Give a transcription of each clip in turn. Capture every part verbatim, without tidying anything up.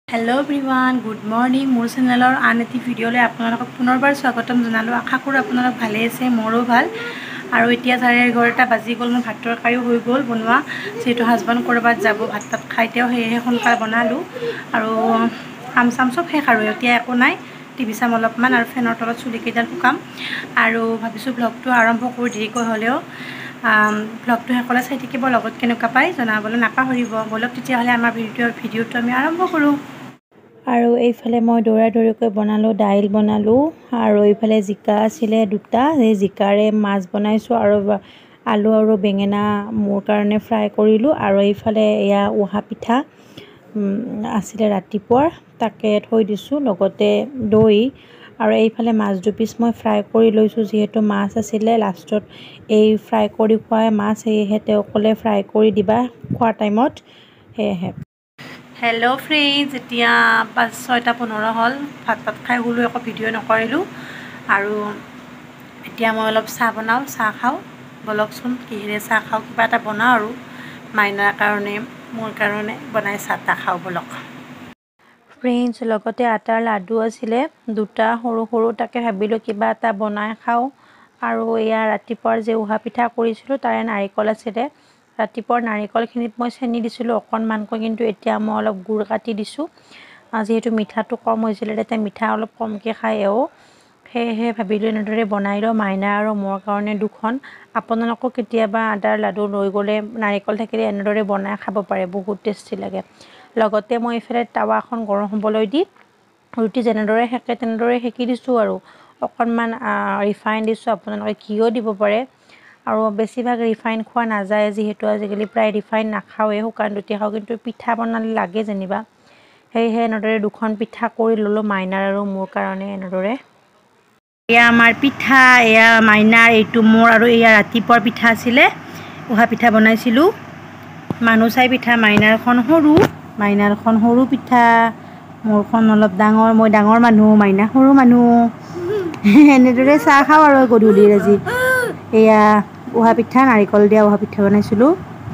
Hello everyone good morning मोर चेनेलर आन एटी भिडिओले आपनालोকক पुनर्बार स्वागतम जनालो। आशा करो आपनालोक भाले आछे, मोरो भाल। और इतना साढ़े एगारटा बाजी गल, मोर भात तरकारिও हो गल बनवा, जेहेतु हाजबेंड करबात যাব भात तात खाई तेও सेয়ে सोनकाले बनालो और काम चाम सब शेष और इतना एको नाई। टिभि चाम अलपमान और फेनर तलत चुलिकेइडाल शुकाम और भाविছোঁ ब्लगটো आरम्भ करो देरिকৈ हलेও ब्लगটো हेकले चाই থাকিব, লগত কেনেকুৱা পাই জনাবলৈ নাপাহৰিব। বলক তেতিয়াহ'লে আমাৰ ভিডিঅ' ভিডিঅ'টো আমি আৰম্ভ কৰোঁ। আৰু এইফালে মই দৌৰা দৌৰিকৈ বনালোঁ, দাইল বনালোঁ আৰু এইফালে জিকা আছিলে দুটা, এই জিকাৰে মাছ বনাইছোঁ আৰু আলু আৰু বেঙেনা মোৰ কাৰণে ফ্ৰাই কৰিলোঁ। আৰু এইফালে এয়া উহা পিঠা আছিলে ৰাতিপুৱাৰ, তাকে থৈ দিছোঁ, লগতে দৈ আৰু এইফালে মাছ দুপিচ মই ফ্ৰাই কৰি লৈছোঁ, যিহেতু মাছ আছিলে লাষ্টত এই ফ্ৰাই কৰি খুৱাই মাছ, সেয়েহে তেওঁ ক'লে ফ্ৰাই কৰি দিবা খোৱাৰ টাইমত, সেয়েহে। हेलो फ्रेंड्स, इतना पाँच छयटा पंद्रह हल भात भात खाई शुलो, एक भिडिओ नकरिलो और इतना मैं अलग चाह बनाओ, चाह खाओ। बोलकचोन किहेरे चाह खाओ, किबा एटा बनाओ और माइनार कारणे मोर कारणे बनाई चाह ताह खाओ बोलक। फ्रेंड्स लगते आटार लाडू आছিলে दुटा सरू सरू, ताके भाबिलो किबा एटा बनाई खाओ। और एया रातिपुৱাৰ जे उहा पिठा কৰিছিলোঁ तारे नारिकल आছিলে, रातिपुৱাৰ नारिकलखिनित मैं চেনি দিছিলোঁ অকণমানকৈ, কিন্তু এতিয়া মই অলপ গুড় কাটি দিছোঁ, যিহেতু মিঠাটো কম হৈছিলে, তেতিয়া মিঠা অলপ কমকৈ খায় এও, সেয়েহে ভাবিলোঁ এনেদৰে বনাই লওঁ মাইনা আৰু মোৰ কাৰণে দুখন। আপোনালোকো কেতিয়াবা আটাৰ লাডু লৈ গ'লে নাৰিকল থাকিলে এনেদৰে বনাই খাব পাৰে, বহুত টেষ্টি লাগে। লগতে মই এইফালে টাৱাখন গৰম হ'বলৈ দি ৰুটি যেনেদৰে সেকে তেনেদৰে সেকি দিছোঁ আৰু অকণমান ৰিফাইন দিছোঁ, আপোনালোকে ঘিও দিব পাৰে। और बेसिभाग रिफाइन खुआ नाजाए, जीतु आजिकाली प्राय रिफाइन नाखावे, शुकान रुटी खाओ, किन्तु पिठा बनाले लागे जेनिबा, सेয়েहे एनेदरे दुखन पिठा करि ललो माइनार और मोर कारणे। एनेदरे एया आमार पिठा, एया माइनार, एटु मोर और एया रातिपुৱাৰ पिठा आছিলে, उहा पिठा बनाइছিলোঁ। मानु चाइ पिठा, माइनारখন सरू, माइनारখন सरू पिठा, मोरখন अलप डाঙৰ, मैं डाঙৰ मानुह, माइना सरू मानुह, एनेदरे चाह खाওঁ और गधूली আজি एया उहा पिठा, नारिकल दिया उहा पिठा बनाइছিলোঁ।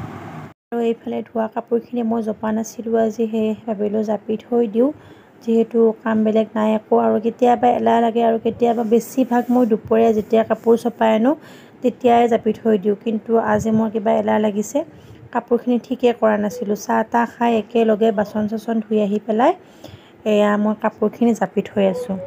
और এইফালে ধোৱা কাপোৰখিনি মই জপা নাছিলোঁ আজি, সেয়ে ভাবিলোঁ জাপি থৈ দিওঁ, যিহেতু কাম বেলেগ নাই একো। আৰু কেতিয়াবা এলাহ লাগে, আৰু কেতিয়াবা বেছিভাগ মই দুপৰীয়া যেতিয়া কাপোৰ চপাই আনো তেতিয়াই জাপি থৈ দিওঁ, কিন্তু আজি মোৰ কিবা এলাহ লাগিছে, কাপোৰখিনি ঠিকে কৰা নাছিলোঁ। চাহ তাহ খাই একেলগে বাচন চাচন ধুই আহি পেলাই এয়া মই কাপোৰখিনি জাপি থৈ আছোঁ।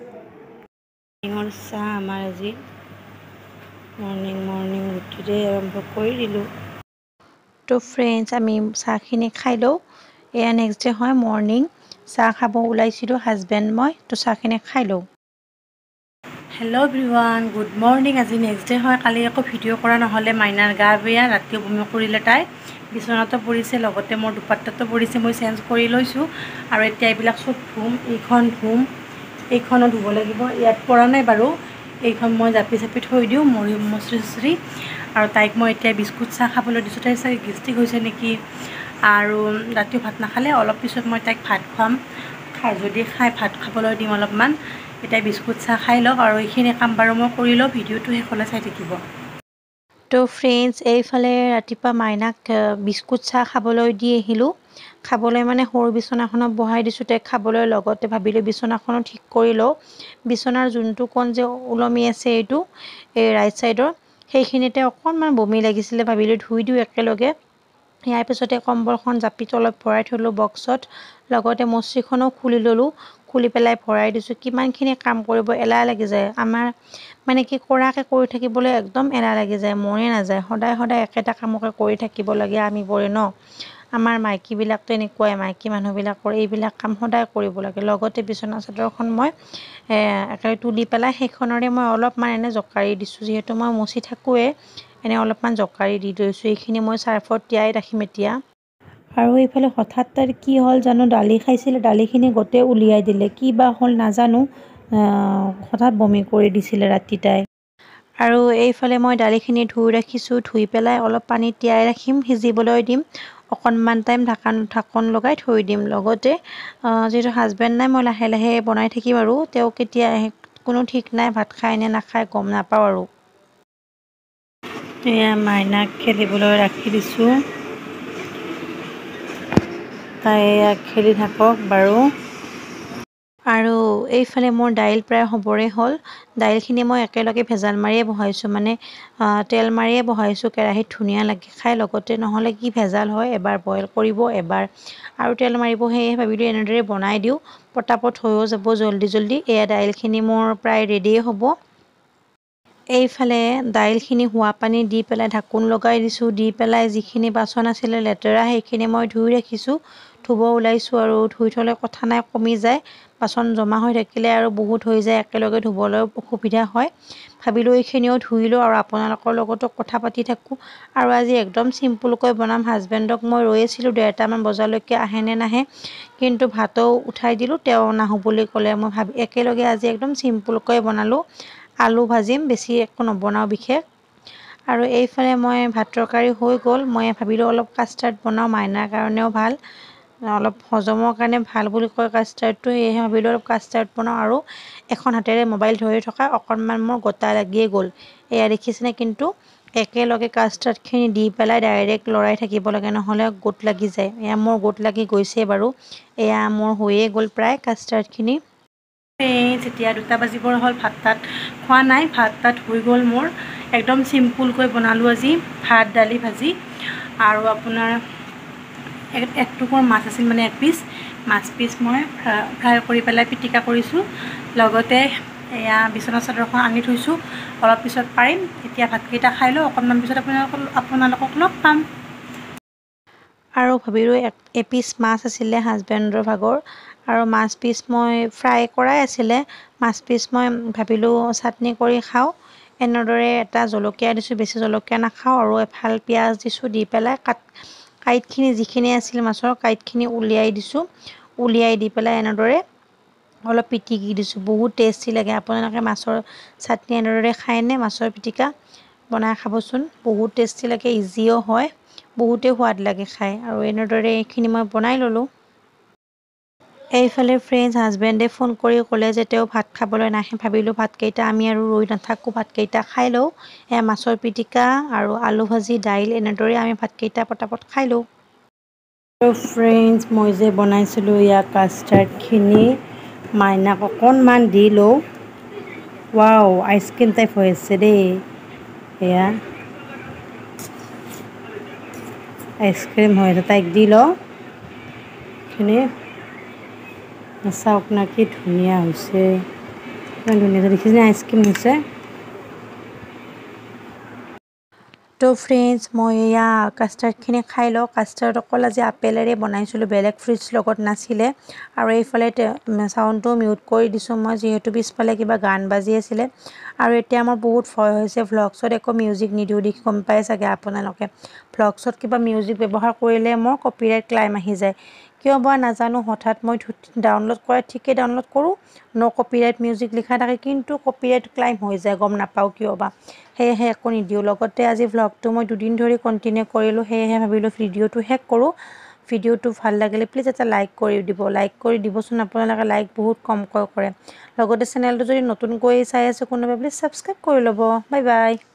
মৰ্নিঙৰ চাহ আমাৰ আজি मर्निंग मर्निंग रुटिरे आरम्भ कर दिलो। तो फ्रेंड्स आमी चाहखिनि खाई लौ, एया नेक्स्ट डे है मर्निंग, चाह खाब ओलाइছিলোঁ हाजबेंड मैं, तो चाहखिनि खाई लौ। हेलो एवरीवन गुड मर्निंग, आज नेक्स्ट डे है। काली एको भिडिओ करा नहले, माइनार गा बेया, रातिও বমি কৰিলে তাই, বিছনাতো পৰিছে, লগতে মোৰ দুপাট্টাতো পৰিছে, মই চেঞ্জ কৰি লৈছোঁ। আৰু এতিয়া এইবিলাক সব ধুম, এইখন ধুম, এইখনো ধুব লাগিব, ইয়াত পৰা নাই বাৰু, এইখন মই জাপি জাপি থৈ দিওঁ মৰি মচৰি চচৰি। আৰু তাইক মই এতিয়া বিস্কুট চাহ খাবলৈ দিছোঁ, তাই চাগে গেষ্টিক হৈছে নেকি, আৰু ৰাতিও ভাত নাখালে, অলপ পিছত মই তাইক ভাত খুৱাম, খাই যদি খাই ভাত খাবলৈ দিম অলপমান। এতিয়া বিস্কুট চাহ খাই লওক আৰু এইখিনি কাম বাৰু মই কৰি লওঁ, ভিডিঅ'টো শেষলৈ চাই থাকিব। তো ফ্ৰেণ্ডছ এইফালে ৰাতিপুৱা মাইনাক বিস্কুট চাহ খাবলৈ দি আহিলোঁ, খাবলৈ মানে সৰু বিচনাখনত বহাই দিছোঁ তাইক খাবলৈ, লগতে ভাবিলোঁ বিচনাখনো ঠিক কৰি লওঁ। বিচনাৰ যোনটো কোণ যে ওলমি আছে এইটো এই ৰাইট চাইডৰ, সেইখিনিতে অকণমান বমি লাগিছিলে, ভাবিলোঁ ধুই দিওঁ একেলগে। ইয়াৰ পিছতে কম্বলখন জাপি তলত ভৰাই থলোঁ বক্সত, লগতে মচৰিখনো খুলি ল'লোঁ, খুলি পেলাই ভৰাই দিছোঁ। কিমানখিনি কাম কৰিব এলাহ লাগি যায়, আমাৰ মানে কি কৰাকৈ কৰি থাকিবলৈ একদম এলাহ লাগি যায়, মনে নাযায়, সদায় সদায় একেটা কামকে কৰি থাকিব লাগে আমিবোৰে ন। আমাৰ মাইকীবিলাক তেনেকুৱাই, মাইকী মানুহবিলাকৰ এইবিলাক কাম সদায় কৰিব লাগে। লগতে বিচনা চাদৰখন মই একেবাৰে তুলি পেলাই সেইখনৰে মই অলপমান এনে জকাৰি দিছোঁ, যিহেতু মই মচি থাকোঁৱে, এনে অলপমান জকাৰি দি লৈছোঁ। এইখিনি মই চাৰ্ফত তিয়াই ৰাখিম এতিয়া। আৰু এইফালে হঠাৎ তাইৰ কি হ'ল জানো, দালি খাইছিলে, দালিখিনি গোটেই উলিয়াই দিলে, কি বা হ'ল নাজানো, হঠাৎ বমি কৰি দিছিলে ৰাতি তাই। আৰু এইফালে মই দালিখিনি ধুই ৰাখিছোঁ, ধুই পেলাই অলপ পানী তিয়াই ৰাখিম, সিজিবলৈ দিম, অকণমান টাইম ঢাকন ঢাকন লগাই থৈ দিম। লগতে যিহেতু হাজবেণ্ড নাই, মই লাহে লাহে বনাই থাকিম, আৰু তেওঁ কেতিয়া আহে কোনো ঠিক নাই, ভাত খায় নে নাখায় গম নাপাওঁ আৰু। এয়া মাইনাক খেলিবলৈ ৰাখি দিছোঁ। তাই খেলি থাকক বাৰু। আৰু এইফালে মোৰ দাইল প্ৰায় হ'বৰে হ'ল। দাইলখিনি মই একেলগে ভেজাল মাৰিয়ে বহাইছোঁ, মানে তেল মাৰিয়ে বহাইছোঁ কেৰাহীত, ধুনীয়া লাগে খাই। লগতে নহ'লে কি ভেজাল হয়, এবাৰ বইল কৰিব এবাৰ আৰু তেল মাৰিব। সেয়ে ভাবিলোঁ এনেদৰে বনাই দিওঁ, পটাপট হৈও যাব জল্দি জল্দি। এয়া দাইলখিনি মোৰ প্ৰায় ৰেডিয়ে হ'ব। এইফালে দাইলখিনি হোৱা পানী দি পেলাই ঢাকোন লগাই দিছোঁ। দি পেলাই যিখিনি বাচন আছিলে লেতেৰা সেইখিনি মই ধুই ৰাখিছোঁ, ধুব ওলাইছোঁ। আৰু ধুই থ'লে কথা নাই, কমি যায়। বাচন জমা হৈ থাকিলে আৰু বহুত হৈ যায়, একেলগে ধুবলৈ অসুবিধা হয়। ভাবিলোঁ এইখিনিও ধুই লওঁ আৰু আপোনালোকৰ লগতো কথা পাতি থাকোঁ। আৰু আজি একদম চিম্পুলকৈ বনাম। হাজবেণ্ডক মই ৰৈ আছিলোঁ ডেৰটামান বজালৈকে আহে নে নাহে, কিন্তু ভাতো উঠাই দিলোঁ, তেওঁ নাহোঁ বুলি ক'লে। মই ভাবি একেলগে আজি একদম চিম্পুলকৈ বনালোঁ। আলু ভাজিম, বেছি একো নবনাওঁ বিশেষ। আৰু এইফালে মই ভাত তৰকাৰী হৈ গ'ল। মই ভাবিলোঁ অলপ কাষ্টাৰ্ড বনাওঁ, মাইনাৰ কাৰণেও ভাল, অলপ হজমৰ কাৰণে ভাল বুলি কয় কাষ্টাৰ্ডটো। সেয়েহে ভাবিলোঁ অলপ কাষ্টাৰ্ড বনাওঁ। আৰু এখন হাতেৰে মোবাইল ধৰি থকা অকণমান মোৰ গোটা লাগিয়ে গ'ল। এয়া দেখিছেনে, কিন্তু একেলগে কাষ্টাৰ্ডখিনি দি পেলাই ডাইৰেক্ট লৰাই থাকিব লাগে, নহ'লে গোট লাগি যায়। এয়া মোৰ গোট লাগি গৈছে বাৰু। এয়া মোৰ হৈয়ে গ'ল প্ৰায় কাষ্টাৰ্ডখিনি। যেতিয়া দুটা বাজিবৰ হ'ল, ভাত তাত খোৱা নাই, ভাত তাত হৈ গ'ল মোৰ। একদম চিম্পুলকৈ বনালোঁ আজি, ভাত দালি ভাজি আৰু আপোনাৰ এক টুকুৰ মাছ আছিল, মানে এক পিচ মাছ পিচ মই ফ্ৰাই কৰি পেলাই পিটিকা কৰিছোঁ। লগতে এয়া বিচনা চাদৰখন আনি থৈছোঁ, অলপ পিছত পাৰিম। এতিয়া ভাতকেইটা খাই লওঁ, অকণমান পিছত আপোনালোকক আপোনালোকক লগ পাম। আৰু ভাবিলোঁ এপিচ মাছ আছিলে হাজবেণ্ডৰ ভাগৰ, আৰু মাছ পিচ মই ফ্ৰাই কৰাই আছিলে। মাছ পিচ মই ভাবিলোঁ চাটনি কৰি খাওঁ। এনেদৰে এটা জলকীয়া দিছোঁ, বেছি জলকীয়া নাখাওঁ, আৰু এফাল পিঁয়াজ দিছোঁ। দি পেলাই কাট কাঁইটখিনি যিখিনি আছিল মাছৰ কাঁইটখিনি উলিয়াই দিছোঁ। উলিয়াই দি পেলাই এনেদৰে অলপ পিটিকি দিছোঁ। বহুত টেষ্টি লাগে। আপোনালোকে মাছৰ চাটনি এনেদৰে খায়নে? মাছৰ পিটিকা বনাই খাবচোন, বহুত টেষ্টি লাগে, ইজিও হয়, বহুতেই সোৱাদ লাগে খাই। আৰু এনেদৰে এইখিনি মই বনাই ল'লোঁ। এইফালে ফ্ৰেণ্ডছ হাজবেণ্ডে ফোন কৰি ক'লে যে তেওঁ ভাত খাবলৈ নাহে। ভাবিলোঁ ভাতকেইটা আমি আৰু ৰৈ নাথাকোঁ, ভাতকেইটা খাই লওঁ। এয়া মাছৰ পিটিকা আৰু আলু ভাজি, দাইল, এনেদৰে আমি ভাতকেইটা পটাপট খাই লওঁ। ফ্ৰেণ্ডছ, মই যে বনাইছিলোঁ ইয়াৰ কাষ্টাৰ্ডখিনি, মাইনাক অকণমান দি লওঁ। ৱাও, আইচক্ৰীম টাইপ হৈ আছে দেই। এয়া আইচক্ৰীম হৈ আছে, তাইক দি লওঁ। এইখিনি চাওক না, কি ধুনীয়া হৈছে, ইমান ধুনীয়া দেখিছেনে আইচক্ৰীম হৈছে। তো ফ্ৰেণ্ডছ, মই এয়া কাষ্টাৰ্ডখিনি খাই লওঁ। কাষ্টাৰ্ড অকল আজি আপেলেৰে বনাইছিলোঁ, বেলেগ ফ্ৰুইটছ লগত নাছিলে। আৰু এইফালে চাউণ্ডটো মিউট কৰি দিছোঁ মই, যিহেতু পিছফালে কিবা গান বাজি আছিলে। আৰু এতিয়া মোৰ বহুত ভয় হৈছে, ভ্লগছত একো মিউজিক নিদিওঁ দেখি, গম পাই চাগে আপোনালোকে। ভ্লগছত কিবা মিউজিক ব্যৱহাৰ কৰিলে মোৰ কপিৰাইট ক্লাইম আহি যায়। কিয় বা নাজানো, হঠাৎ মই ডাউনলোড কৰা ঠিকেই ডাউনলোড কৰোঁ, ন' কপিৰাইট মিউজিক লিখা থাকে, কিন্তু কপিৰাইট ক্লাইম হৈ যায়, গম নাপাওঁ কিয় বা। সেয়েহে একো নিদিওঁ। লগতে আজি ভ্লগটো মই দুদিন ধৰি কণ্টিনিউ কৰিলোঁ, সেয়েহে ভাবিলোঁ ভিডিঅ'টো শেষ কৰোঁ। ভিডিঅ'টো ভাল লাগিলে প্লিজ এটা লাইক কৰি দিব, লাইক কৰি দিবচোন। আপোনালোকে লাইক বহুত কমকৈ কৰে। লগতে চেনেলটো যদি নতুনকৈ চাই আছে কোনোবাই, প্লিজ ছাবস্ক্ৰাইব কৰি ল'ব। Bye bye.